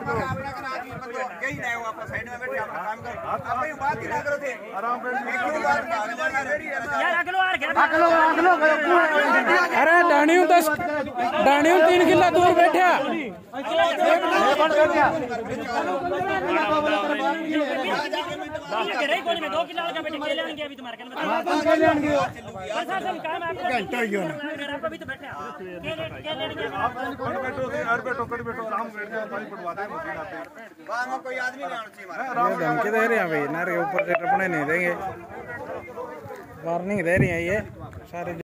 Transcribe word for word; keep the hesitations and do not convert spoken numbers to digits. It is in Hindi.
अरे डाणियों दस डाणियों तीन किला दूर बैठा दो किलो का बेटे केले आएंगे अभी तुम्हारे घंटा ही आपको भी तो बैठे केले केले बैठो यार बैठो कट बैठो आराम बैठ जाओ पानी पड़वा दे मशीन आते हैं वहां कोई आदमी नहीं आना चाहिए हमारे धमकी दे रहे हैं भाई नहर के ऊपर से टपने नहीं देंगे वार्निंग दे रही है ये सारे।